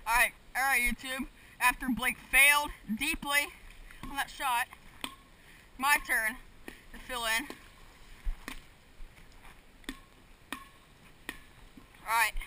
Alright, YouTube. After Blake failed deeply on that shot, my turn to fill in. Alright.